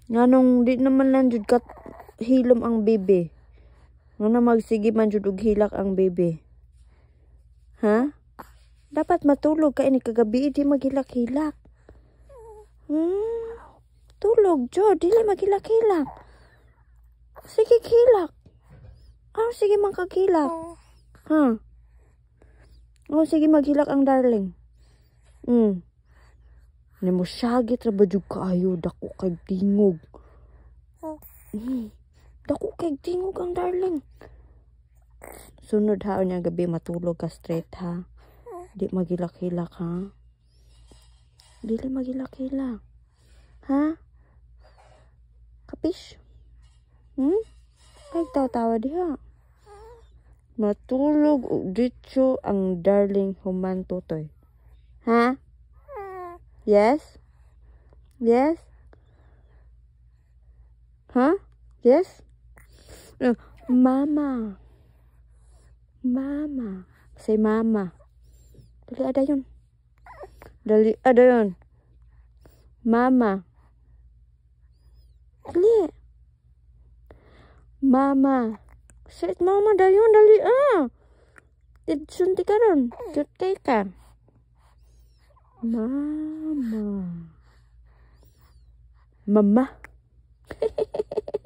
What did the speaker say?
Nganong di naman lang jud kat hilom ang bebe. Nga magsige man jud og hilak ang bebe. Ha? Dapat matulog ka ini kagabi di maghilak-hilak. Tulog jud dili maghilak-hilak. Sige hilak. Sige man kaghilak. Ha? Sige maghilak ang darling. Nimo syagit ra ba jud kaayo dako kay tingog. Dako kay tingog ang darling. Sunod ha unya gabi matulog ka straight ha. Di magilak-hilak ha. Dili magilak-hilak. Ha? Kapish? Ay tawa diha. Matulog og ditso ang darling human tutoy. Ha? Yes? Yes? Huh? Yes? Mama. Mama. Say mama. Dali ada yun. Dali ada yun. Mama. Dali. Mama. Say mama dayon dali Sunti ka ron. Cute ka. Mama. Mama.